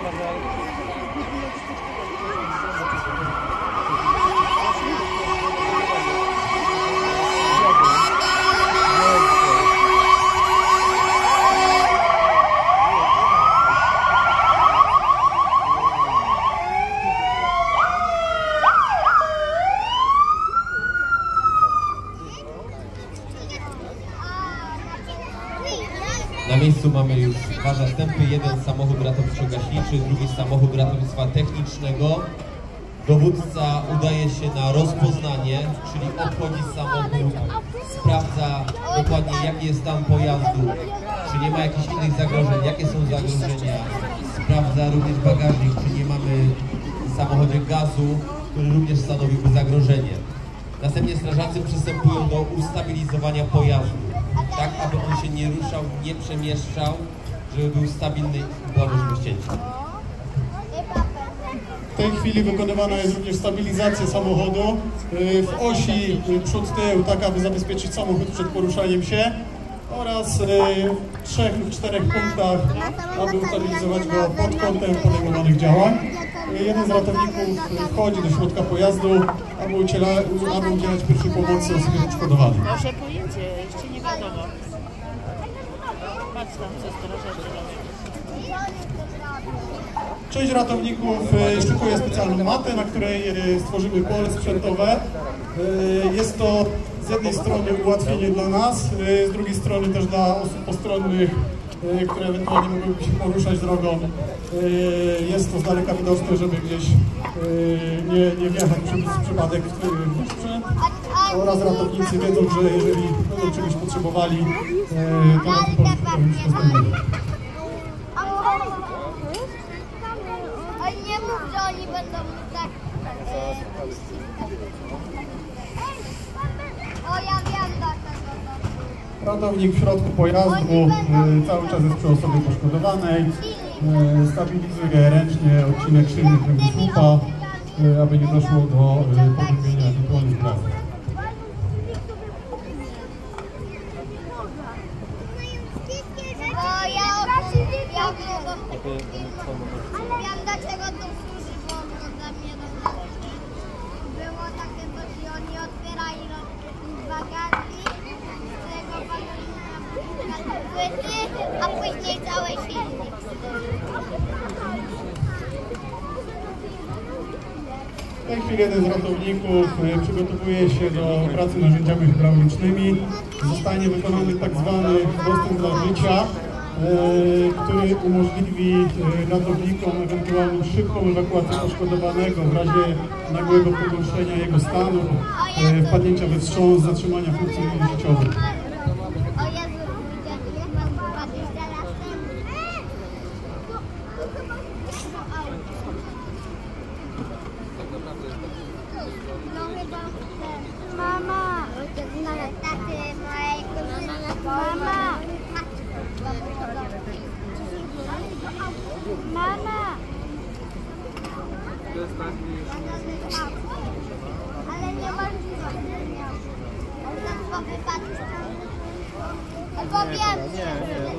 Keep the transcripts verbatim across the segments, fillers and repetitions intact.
Na miejscu mamy już dwa zastępy, jeden samochód ratowniczo-gaśniczy, drugi samochód ratownictwa technicznego. Dowódca udaje się na rozpoznanie, czyli obchodzi samochód, sprawdza dokładnie jaki jest stan pojazdu, czy nie ma jakichś innych zagrożeń, jakie są zagrożenia. Sprawdza również bagażnik, czy nie mamy w samochodzie gazu, który również stanowiłby zagrożenie. Następnie strażacy przystępują do ustabilizowania pojazdu, tak aby on się nie ruszał, nie przemieszczał, żeby był stabilny i była możliwość cięcia. W tej chwili wykonywana jest również stabilizacja samochodu w osi przód-tył, tak aby zabezpieczyć samochód przed poruszaniem się, oraz w trzech lub czterech punktach, aby ustabilizować go pod kątem podejmowanych działań. Jeden z ratowników wchodzi do środka pojazdu, aby, udziela, aby udzielać pierwszej pomocy osobie poszkodowanej. Może pojedzie, jeszcze nie wiadomo. Patrz tam, co strażacy robią. Część ratowników szykuje specjalną matę, na której stworzymy pole sprzętowe. Jest to z jednej strony ułatwienie dla nas, z drugiej strony też dla osób postronnych, które ewentualnie mogłyby się poruszać drogą. Jest to z daleka widoczne, żeby gdzieś nie, nie wjechać przez przypadek w sprzęt. Oraz ratownicy wiedzą, że jeżeli będą czegoś potrzebowali, to na tym polu sprzętowym. Ale nie mów, że oni będą tak... O, ja wiem dlaczego. Ratownik w środku pojazdu cały czas jest przy osobie poszkodowanej. Stabilizuje ręcznie odcinek szylny kręgosłupa, aby nie doszło do pogłębienia ewentualnych praw. O, ja ja wiem dlaczego to służy, bo dla mnie było takie coś i oni otwierali bagażnik, z którego płyty, a później całe silnik. W tej chwili jeden z ratowników przygotowuje się do pracy narzędziami hydraulicznymi. Zostanie wykonany tak zwany dostęp dla życia, który umożliwi ratownikom ewentualną szybką ewakuację poszkodowanego w razie nagłego pogorszenia jego stanu, wpadnięcia we wstrząs, zatrzymania funkcji życiowych. Mama! Taty, mojej kuzyny. Mama! Mama! Ale nie możliwe. Albo wypadł. Albo wiem. Nie, nie.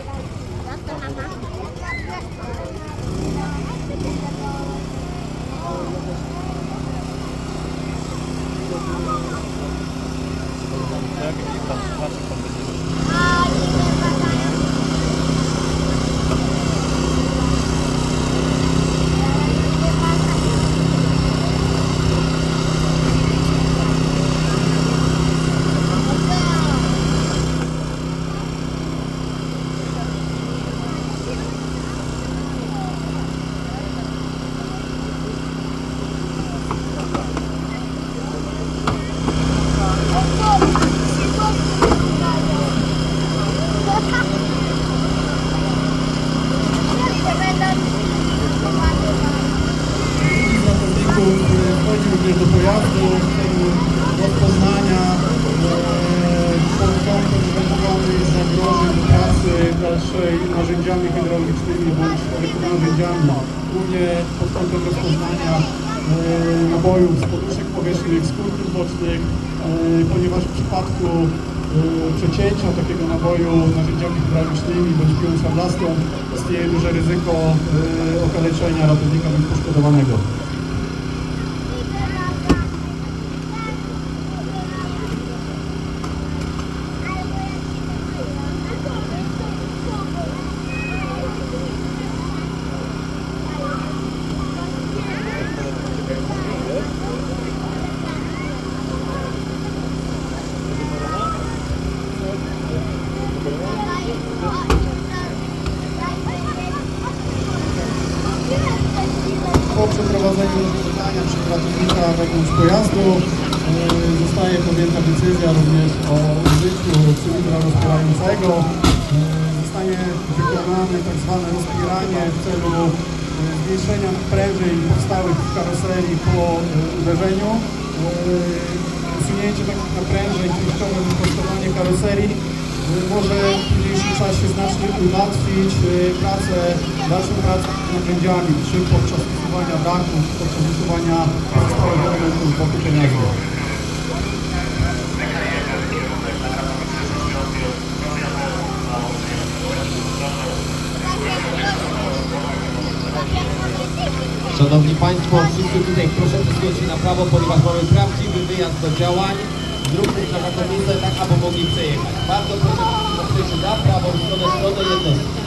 Wchodzi również do pojazdu, rozpoznania pod kątem ewentualnych zagrożeń do pracy dalszej narzędziami hydraulicznymi bądź narzędziami, głównie pod kątem rozpoznania nabojów z poduszek powietrznych, z kurków bocznych, ponieważ w przypadku przecięcia takiego naboju narzędziami hydraulicznymi bądź piłą szablastą istnieje duże ryzyko okaleczenia ratownika bądź poszkodowanego. Po przeprowadzeniu zadania przez ratownika wewnątrz pojazdu yy, zostaje podjęta decyzja również o użyciu cylindra rozpierającego. Yy, zostanie wykonane tak zwane rozpieranie w celu yy, zmniejszenia naprężeń powstałych w karoserii po yy, uderzeniu. Yy, usunięcie takich naprężeń, częściowe wyprostowanie karoserii może w późniejszym czasie znacznie ułatwić pracę, dalszą pracę z narzędziami, czy podczas usuwania dachu, czy podczas usuwania pozostałych elementów wokół pojazdu. Szanowni Państwo, wszyscy tutaj proszę przesunąć się na prawo, ponieważ mamy prawdziwy wyjazd do działań. Zróbmy na taką miejsce tak, aby mogli przejechać. Bardzo proszę, że na prawą stronę, stronę jednostki.